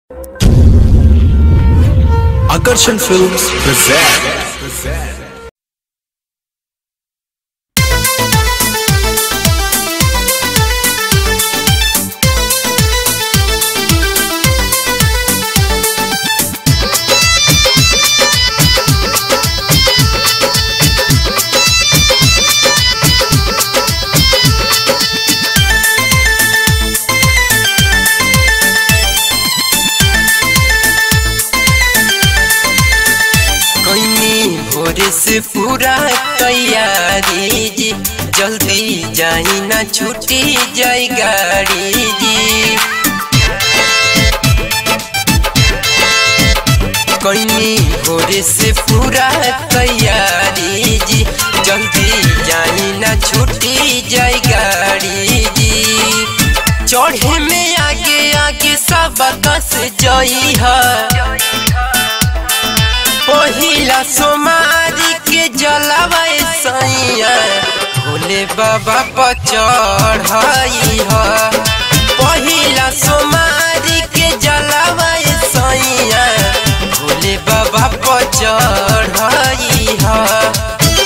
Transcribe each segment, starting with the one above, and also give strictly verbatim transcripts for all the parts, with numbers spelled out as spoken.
Akarshan Films present. से पूरा तैयारी जी, जल्दी जाई ना छूटी जाई गाड़ी जी। कईनी भोरे से पूरा तैयारी जी, जल्दी जाई ना छूटी जाई गाड़ी जी। चढ़े में आगे आगे सब कस जाई है, पहिला सोमारी के जलावा सैया भोले बाबा पर चढ़ाई है। पहिला सोमारी के जलावा सैया भोले बाबा पर चढ़ाई है।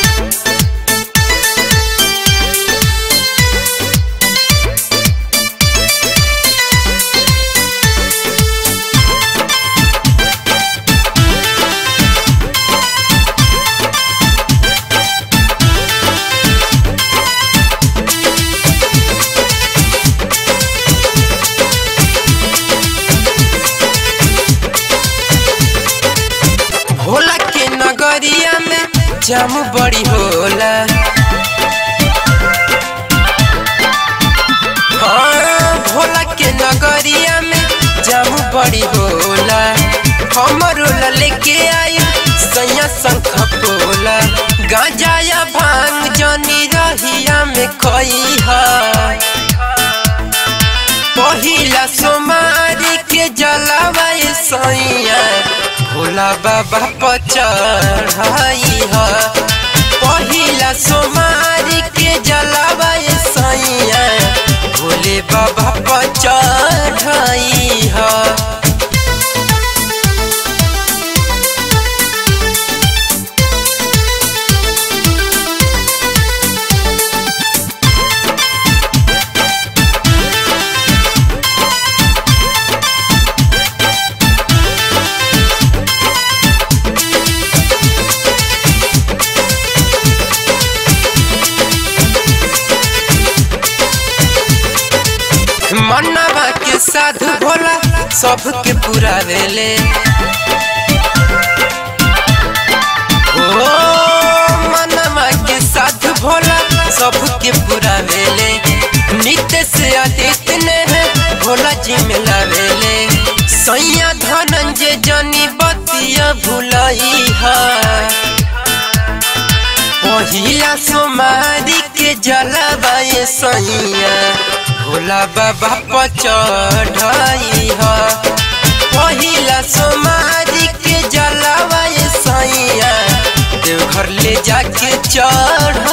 भोला के नगरिया में जाम बड़ी होला, हाँ भोला के नगरिया में जाम बड़ी होला। हमरो लेके आई सैया शंख पोला, गांजा या भांग जनी रहिया में खई है। पहिला सोमारी के जलावा सैया भोला बाबा पर चढ़ाई है। पहिला सोमारी के जलावा सैया भोले बाबा पर चढ़ाई है। मनवा के साधु भोला सबके पूरा वेले, ओ मनवा के साधु भोला सबके पूरा वेले। नित्य से अतीत ने है भोला जी में लावेले, सैया धनंजय जनी बतिया भुलाई है। पहिला सोमारी के जलावा सैया भोला बाबा पर चढ़ाई है। पहिला सोमारी के जलावा सैया देवघर ले जाके चढ़